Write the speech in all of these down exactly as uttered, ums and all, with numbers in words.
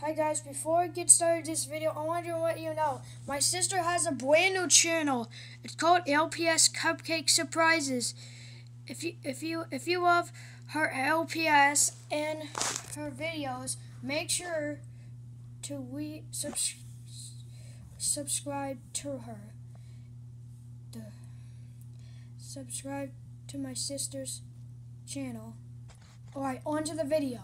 Hi guys, before I get started this video, I want to let you know my sister has a brand new channel. It's called L P S Cupcake Surprises. If you if you if you love her L P S and her videos, make sure to we subs, subscribe to her. The, subscribe to my sister's channel. Alright, on to the video.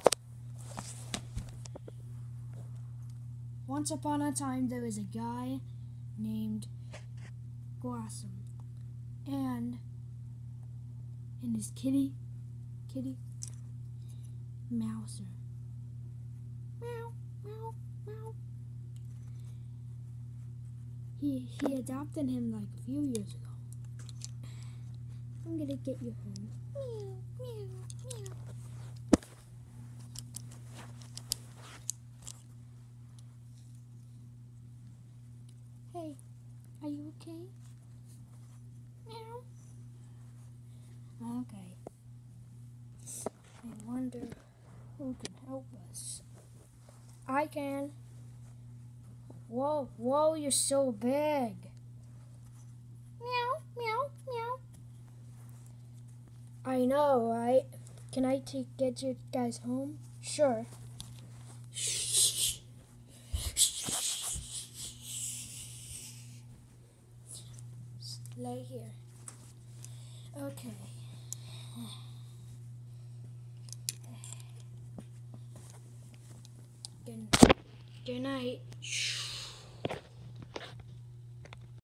Once upon a time, there was a guy named Glassy, and and his kitty, kitty, Mouser. Meow, meow, meow. He he adopted him like a few years ago. I'm gonna get you home. Meow, meow, meow. Hey, are you okay? Meow. Okay. I wonder who can help us. I can. Whoa, whoa, you're so big. Meow, meow, meow. I know, right? Can I take get you guys home? Sure. Lay here. Okay. Good, good night.